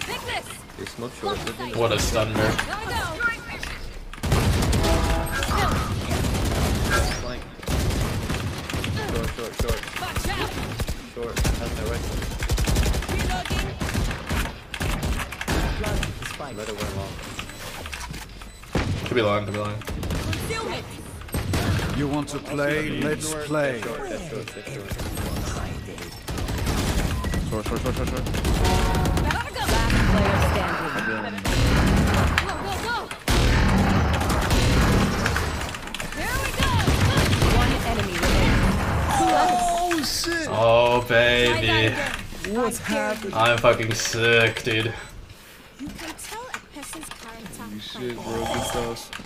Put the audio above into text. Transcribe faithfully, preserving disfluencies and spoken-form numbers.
They smoke short. What a stun nerf. Flank. Short, short, short. Short. That's no way. Better went long. Could be long, could be long. You want to play? Let's play. Short, that's short, that's short. Short, short, short, short, short. Last player standing. Go, go, go! Here we go! One enemy remaining. Oh shit! Oh baby. What's happening? I'm fucking sick, dude. You can tell a person's character. Holy shit, bro. Good sauce.